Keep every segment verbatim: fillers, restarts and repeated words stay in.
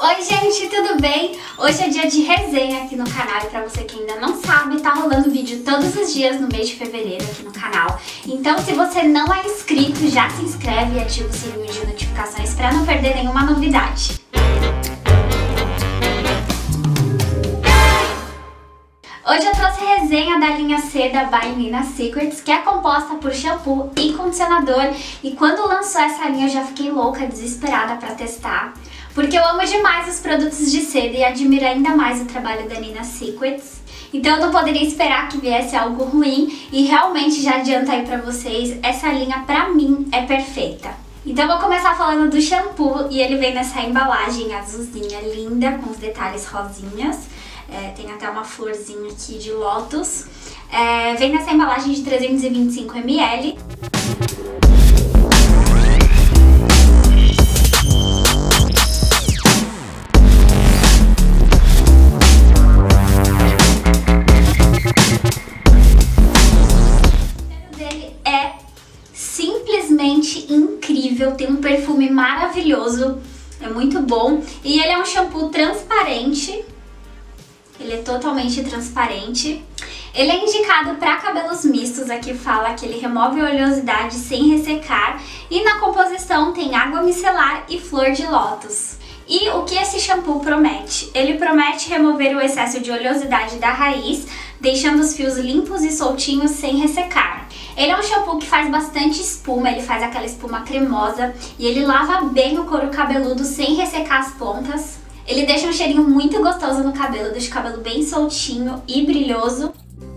Oi gente, tudo bem? Hoje é dia de resenha aqui no canal e pra você que ainda não sabe, tá rolando vídeo todos os dias no mês de fevereiro aqui no canal. Então se você não é inscrito, já se inscreve e ativa o sininho de notificações pra não perder nenhuma novidade. Hoje eu trouxe resenha da linha C da by Nina Secrets, que é composta por shampoo e condicionador. E quando lançou essa linha eu já fiquei louca, desesperada pra testar. Porque eu amo demais os produtos de seda e admiro ainda mais o trabalho da Nina Secrets. Então eu não poderia esperar que viesse algo ruim e realmente já adianto aí pra vocês, essa linha pra mim é perfeita. Então eu vou começar falando do shampoo e ele vem nessa embalagem azulzinha linda com os detalhes rosinhas. É, tem até uma florzinha aqui de lótus. É, vem nessa embalagem de trezentos e vinte e cinco mililitros. Incrível, tem um perfume maravilhoso, é muito bom e ele é um shampoo transparente, ele é totalmente transparente. Ele é indicado para cabelos mistos, aqui fala que ele remove a oleosidade sem ressecar e na composição tem água micelar e flor de lótus. E o que esse shampoo promete? Ele promete remover o excesso de oleosidade da raiz, deixando os fios limpos e soltinhos sem ressecar. Ele é um shampoo que faz bastante espuma, ele faz aquela espuma cremosa e ele lava bem o couro cabeludo sem ressecar as pontas. Ele deixa um cheirinho muito gostoso no cabelo, deixa o cabelo bem soltinho e brilhoso.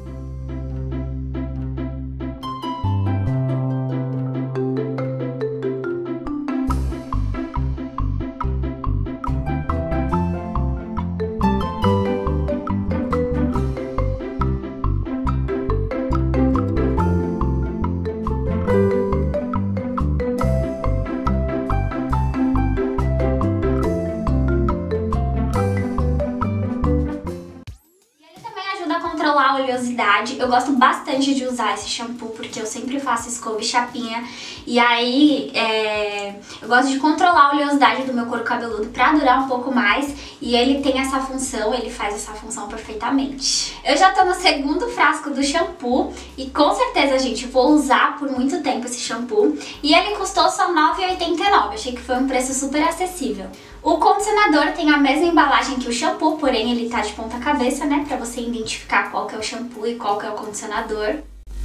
Controlar a oleosidade. Eu gosto bastante de usar esse shampoo porque eu sempre faço escova e chapinha e aí é, eu gosto de controlar a oleosidade do meu couro cabeludo pra durar um pouco mais e ele tem essa função, ele faz essa função perfeitamente. Eu já tô no segundo frasco do shampoo e com certeza, gente, vou usar por muito tempo esse shampoo e ele custou só nove reais e oitenta e nove centavos, achei que foi um preço super acessível. O condicionador tem a mesma embalagem que o shampoo, porém ele tá de ponta cabeça, né, pra você identificar qual que é o shampoo e qual que é o condicionador.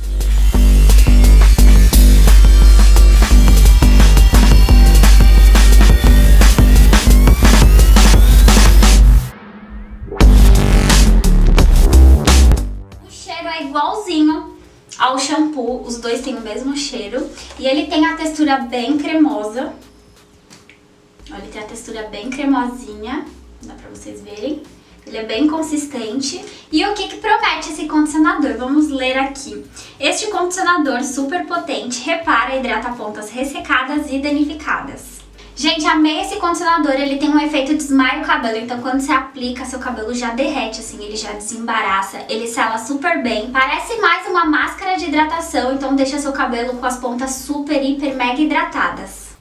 O cheiro é igualzinho ao shampoo, os dois têm o mesmo cheiro e ele tem a textura bem cremosa. Olha, ele tem a textura bem cremosinha, dá pra vocês verem. Ele é bem consistente. E o que que promete esse condicionador? Vamos ler aqui. Este condicionador super potente repara e hidrata pontas ressecadas e danificadas. Gente, amei esse condicionador, ele tem um efeito desmaia o cabelo, então quando você aplica, seu cabelo já derrete, assim, ele já desembaraça, ele sela super bem. Parece mais uma máscara de hidratação, então deixa seu cabelo com as pontas super, hiper, mega hidratadas.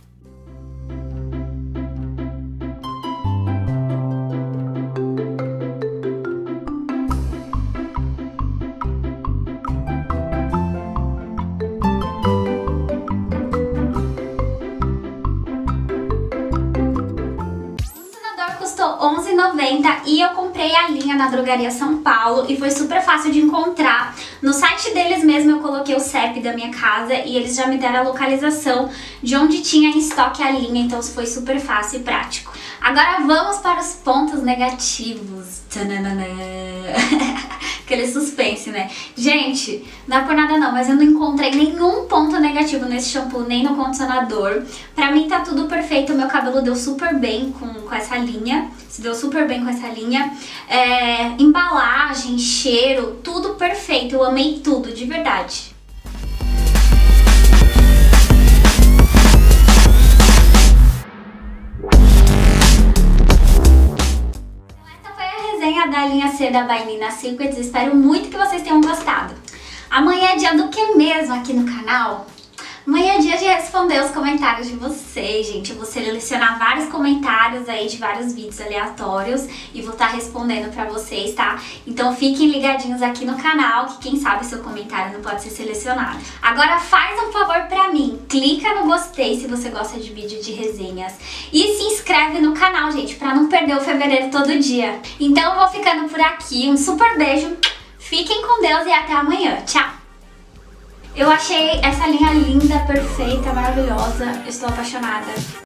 onze reais e noventa centavos e eu comprei a linha na Drogaria São Paulo e foi super fácil de encontrar. No site deles mesmo eu coloquei o C E P da minha casa e eles já me deram a localização de onde tinha em estoque a linha, então foi super fácil e prático. Agora vamos para os pontos negativos. Tananana. Aquele suspense, né? Gente, não é por nada não, mas eu não encontrei nenhum ponto negativo nesse shampoo, nem no condicionador. Pra mim tá tudo perfeito, meu cabelo deu super bem com, com essa linha. Se deu super bem com essa linha. É, embalagem, cheiro, tudo perfeito. Eu amei tudo, de verdade. Da linha C da by Nina Secrets, espero muito que vocês tenham gostado. Amanhã é dia do que mesmo aqui no canal? Amanhã é dia de responder os comentários de vocês, gente. Eu vou selecionar vários comentários aí de vários vídeos aleatórios e vou estar respondendo pra vocês, tá? Então fiquem ligadinhos aqui no canal, que quem sabe seu comentário não pode ser selecionado. Agora faz um favor pra mim, clica no gostei se você gosta de vídeo de resenhas e se inscreve no canal, gente, pra não perder o fevereiro todo dia. Então eu vou ficando por aqui, um super beijo, fiquem com Deus e até amanhã. Tchau! Eu achei essa linha linda, perfeita, maravilhosa. Eu estou apaixonada.